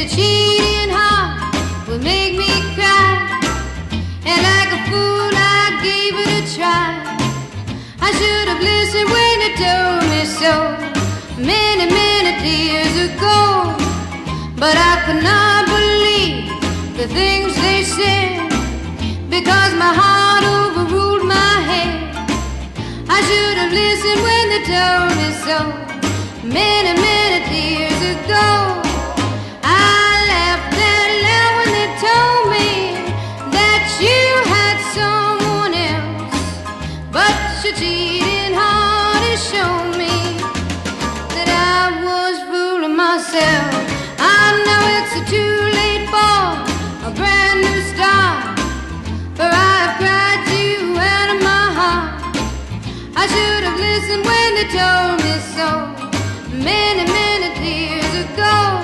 a cheating heart will make me cry, and like a fool I gave it a try. I should have listened when you told me so many, many years ago, but I could not believe the things they said, because my heart overruled my head. I should have listened when they told me so many, many years ago. I laughed out loud when they told me that you had someone else, but your cheating heart has shown me that I was fooling myself. I know it's too late for a brand new start, for I've cried you out of my heart. I should have listened when they told me so many, many years ago.